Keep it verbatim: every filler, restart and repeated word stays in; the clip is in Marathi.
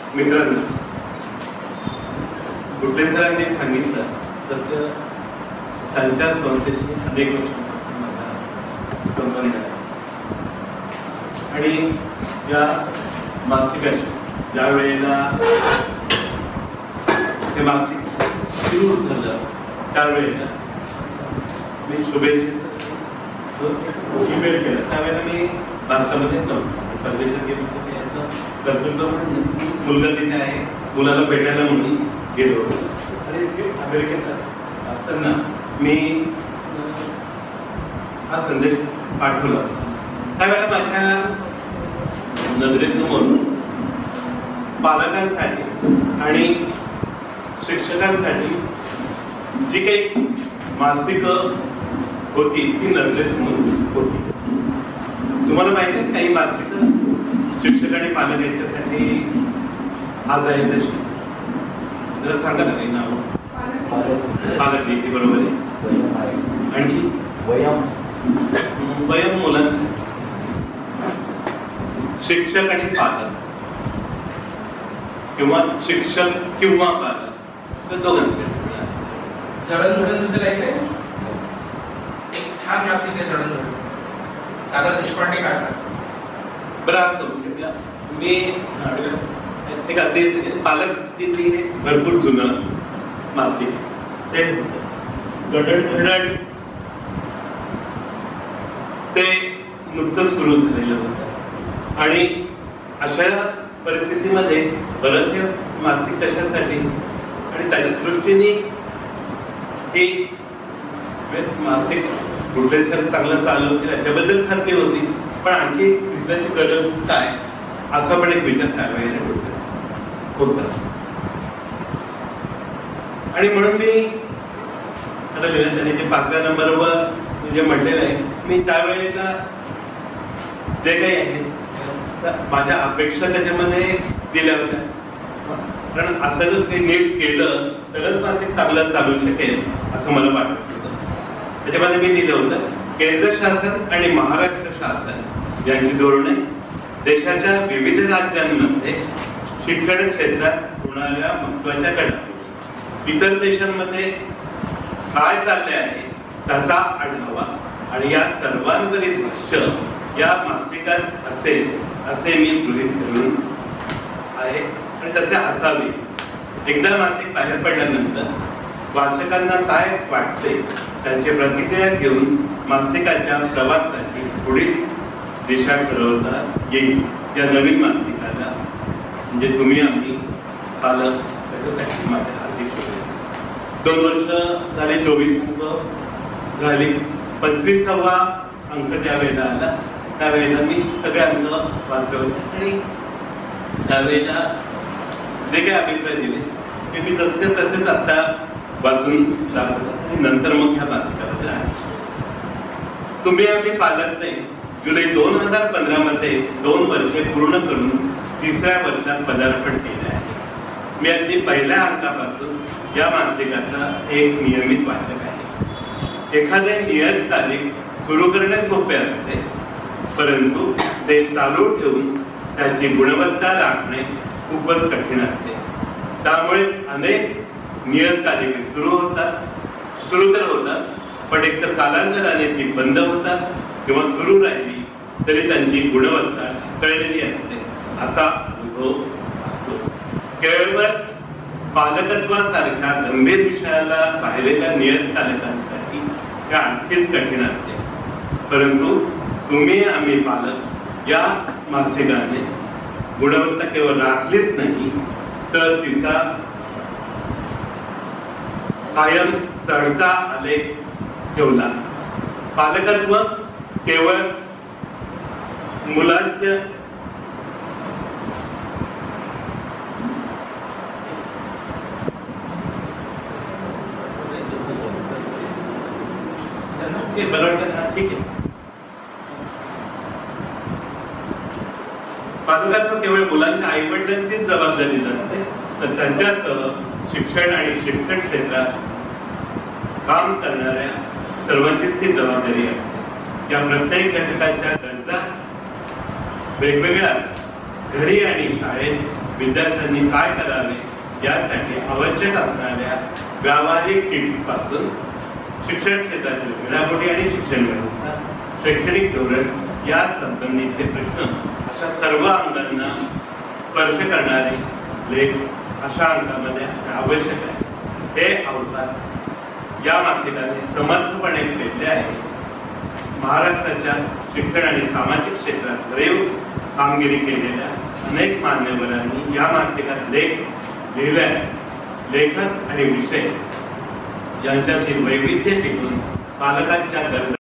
मित्रांनो, बुटले सरांनी सांगितलं तसं त्यांच्या संस्थेशी अनेक वर्षांपासून माझा संबंध आहे आणि या मासिकाशी ज्या वेळेला हे मासिक सुरू झालं त्यावेळेला मी शुभेच्छेचा ईमेल केला. त्यावेळेला मी भारतामध्ये नव्हतो, परदेशात गेलो होतो. याचं कर्तृत्व म्हणून मुलगा तिथे आहे, मुलाला भेटायला म्हणून गेलो आणि अमेरिकेत असताना मी हा संदेश पाठवला. त्यावेळेला माझ्या नजरेसमोर पालकांसाठी आणि शिक्षकांसाठी जी काही मासिक होती ती नजरेसमोर होती. तुम्हाला माहिती आहे काही मासिक शिक्षक आणि पालक यांच्यासाठी आज आहे तशी? जरा सांगा ना काही नाव. पालक नीती बरोबर आहे. आणखी वयम वयम मुलांसाठी शिक्षक आणि पालक किंवा शिक्षक किंवा पालक दोघांसाठी जडणघडण बद्दल ऐकलंय? एक छान मासिक आहे जडणघडण, सागर देशपांडे काढतात. बरं असं मी एक अतिशय पालक नीती हे भरपूर जुनं मासिक, ते जडणघडण ते नुकतंच सुरू झालेलं होतं आणि अशा परिस्थितीमध्ये परत हे मासिक कशासाठी आणि त्याच्या दृष्टीने हे मासिक बुटले सर चांगलं चालू होते त्याच्याबद्दल खात्री होती, पण आणखी दुसऱ्याची गरज काय असा पण एक विचार त्यावेळेला होता. आणि म्हणून मी आता त्याने जे पाचव्या नंबरवर जे म्हटलेलं आहे, मी त्यावेळेला जे काही आहे माझ्या अपेक्षा त्याच्यामध्ये दिल्या होत्या. कारण असं जर काही नीट केलं तरच मासिक चांगलं चालू शकेल असं मला वाटत होतं. त्याच्यामध्ये मी दिलं होतं केंद्र शासन आणि महाराष्ट्र शासन यांची धोरणे देशाच्या विविध राज्यांमध्ये शिक्षण क्षेत्रात होणाऱ्या महत्वाच्या घडामोडी, इतर देशांमध्ये काय चालले आहे त्याचा आढावा आणि या सर्वांवरील भाष्य या मासिकात असेल असे मी गृहीत धरून आहे आणि तसे असावे. एकदा मासिक बाहेर पडल्यानंतर वाचकांना काय वाटते त्यांची प्रतिक्रिया घेऊन मासिकाच्या प्रवासाची पुढील दिशा ठरवता येईल. या नवीन मासिकाला म्हणजे तुम्ही आम्ही पालक त्याच्यासाठी माझ्या हार्दिक शुभेच्छा. दोन वर्ष झाले, चोवीस अंक झाली, पंचवीसावा अंक ज्या वेळेला आला त्यावेळेला मी सगळे अंक वाचले होते आणि त्यावेळेला जे काही अभिप्राय दिले ते मी तसे तसेच आता वाचून टाकतो आणि नंतर मग ह्या मासिकाबद्दल आहे. तुम्ही आम्ही पालक नाही जुलै दोन हजार पंधरा मध्ये दोन वर्षे पूर्ण करून तिसऱ्या वर्षात पदार्पण केले आहे. मी अगदी पहिल्या अंकापासून या मासिकाचा एक नियमित वाचक आहे. एखादे नियत तारीख सुरू करणे सोपे असते, परंतु ते चालू ठेवून त्याची गुणवत्ता राखणे खूपच कठीण असते. त्यामुळे अनेक नियत तारीख सुरू होतात, सुरू तर होतात, पण एकतर कालांतराने ती बंद होतात किंवा सुरू राहिली तरी त्यांची गुणवत्ता ढासळलेली असते असा अनुभव असतो. केवळ पालकत्वासारख्या गंभीर विषयाला पाहिलेल्या नियत चालकांसाठी हे आणखीच कठीण असते. परंतु तुम्ही आम्ही पालक या मासिकाने गुणवत्ता केवळ राखलीच नाही तर तिचा कायम चढता आलेख ठेवला. पालकत्व केवळ मुलांच्या ठीक आहे. पालकत्व केवळ मुलांच्या आई वडिलांचीच जबाबदारी नसते, तर त्यांच्यासह शिक्षण आणि शिक्षण क्षेत्रात काम करणाऱ्या सर्वांचीच ती जबाबदारी असते. या प्रत्येक घटकाच्या गरजा वेगवेगळ्या असतात घरी आणि शाळेत विद्यार्थ्यांनी काय करावे यासाठी आवश्यक असणाऱ्या व्यावहारिक टिप्स पासून शिक्षण क्षेत्रातील घडामोडी आणि शिक्षण व्यवस्था, शैक्षणिक धोरण या संबंधीचे प्रश्न अशा सर्व अंगांना स्पर्श करणारे लेख अशा अंगामध्ये असणे आवश्यक आहे. हे आव्हान या मासिकाने समर्थपणे पेलले आहे. महाराष्ट्राच्या शिक्षण आणि सामाजिक क्षेत्रात भरीव कामगिरी केलेल्या अनेक मान्यवरांनी या मासिकात लेख लिहिले आहे. लेखक आणि विषय यांच्यातील वैविध्य टिकून पालकांच्या गरजा